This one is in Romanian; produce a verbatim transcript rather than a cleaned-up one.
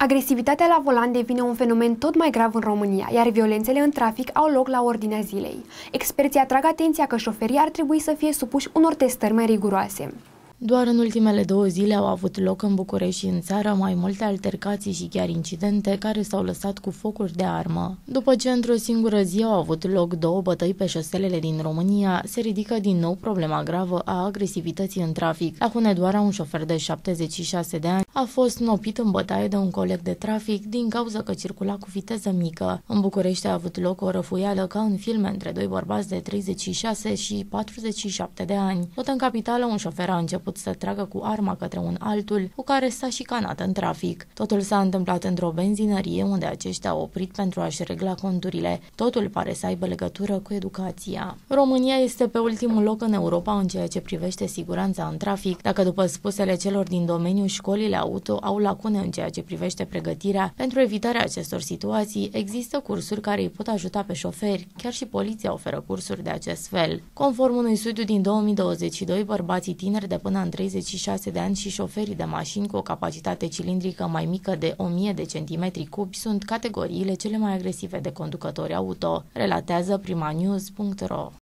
Agresivitatea la volan devine un fenomen tot mai grav în România, iar violențele în trafic au loc la ordinea zilei. Experții atrag atenția că șoferii ar trebui să fie supuși unor testări mai riguroase. Doar în ultimele două zile au avut loc în București și în țară mai multe altercații și chiar incidente care s-au lăsat cu focuri de armă. După ce într-o singură zi au avut loc două bătăi pe șoselele din România, se ridică din nou problema gravă a agresivității în trafic. La Hunedoara, un șofer de șaptezeci și șase de ani a fost nopit în bătaie de un coleg de trafic din cauza că circula cu viteză mică. În București a avut loc o răfuială ca în filme între doi bărbați de treizeci și șase și patruzeci și șapte de ani. Tot în capitală, un șofer a început să tragă cu arma către un altul cu care s-a șicanat în trafic. Totul s-a întâmplat într-o benzinărie unde aceștia au oprit pentru a-și regla conturile. Totul pare să aibă legătură cu educația. România este pe ultimul loc în Europa în ceea ce privește siguranța în trafic. Dacă după spusele celor din domeniu, școlile auto au lacune în ceea ce privește pregătirea pentru evitarea acestor situații, există cursuri care îi pot ajuta pe șoferi. Chiar și poliția oferă cursuri de acest fel. Conform unui studiu din două mii douăzeci și doi, bărbații tineri de până în treizeci și șase de ani și șoferii de mașini cu o capacitate cilindrică mai mică de o mie de centimetri cubi sunt categoriile cele mai agresive de conducători auto, relatează primanews punct ro.